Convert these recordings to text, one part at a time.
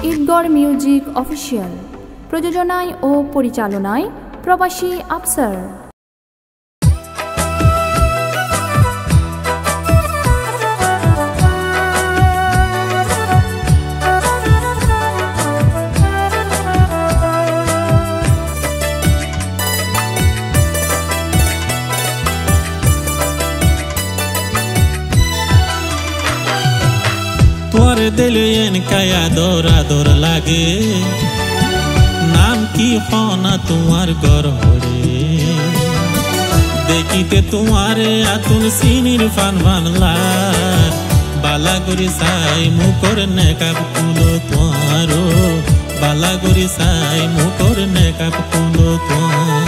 Idgarh music official প্রযোজনায় ও পরিচালনায় প্রবাসী আফসার। তোরে দিলে এনকাই আদর আদর লাগে, নাম কি হনা তোমার গড়ে, দেখিতে তোমারে আতুন সিনির ফান বাংলার বালাগরি সাই মুকর নেকাব কুলো তোমারো, বালাগরি সাই মুকর নেকাব কুলো তোমার।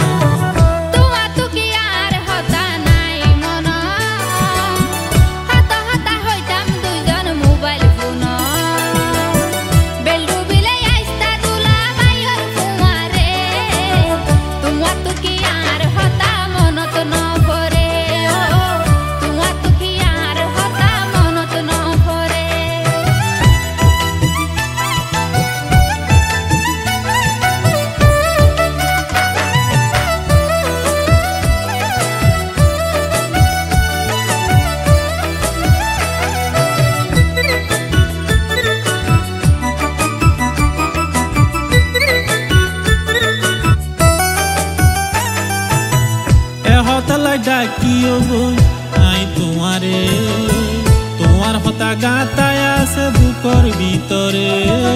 ডাকিও বই আই তোমারে, তোমার হতা গাতায় আছে বুকর ভিতরে,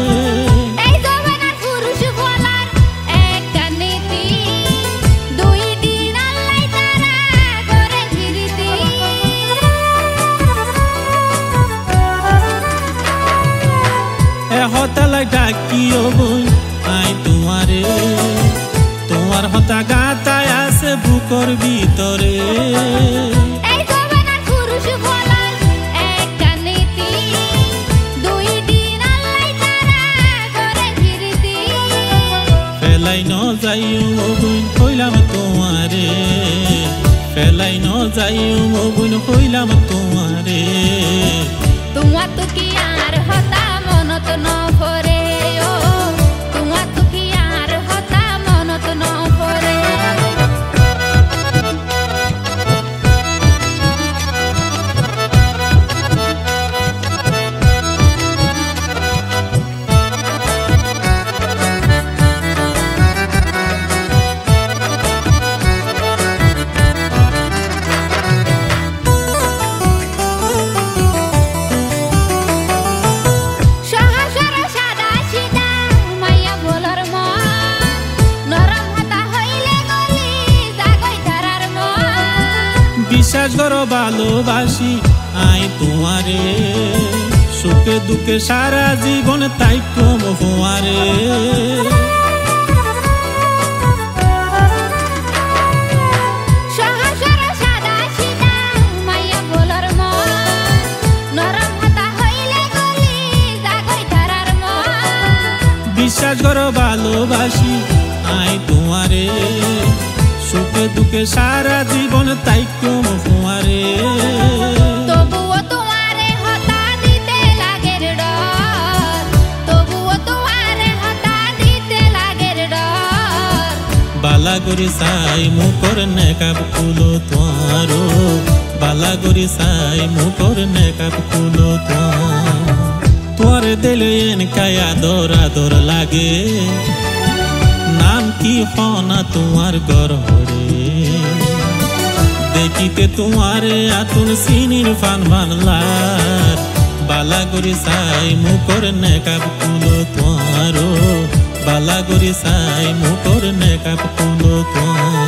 হতালাই ডাকিও বই আই তোমারে, তোমার হতা গাতায় আছে বুকর ভিতরে, ফেলাই ন যাইও মগুন হইলাম তোমারে, ফেলাই ন যাইও মগুন হইলাম তোমারে, তোমার তো কি আর হতা মনত ন পরে, ও তোমার তো কি আর হতা মনত ন পরে। বিশ্বাস করো ভালোবাসি আই তোমারে, সুখে দুঃখে সারা জীবন তাই কম হওয়ারে, বিশ্বাস করো ভালোবাসি আই তোমারে, সুখে দুঃখে সারা জীবন তাই কম হওয়ারে, তবুও তোমারে হতা দিতে লাগে ডর, তবুও তোমারে হতা দিতে লাগে ডর, বালাগরি সাই মুকর নেকাব কুলো তোমারো, বালাগরি সাই মুকর নেকাব কুলো তোমার। তোরে দিলে এনকাই আদর আদর লাগে, নাম কি হনা তোমার গড়ে, দেখিতে তোমারে আতুন সিনির ফান বাংলার বালাগরি সাই মুকর নেকাব কুলো তোমারো, বালাগরি সাই মুকর নেকাব কুলো তোমার।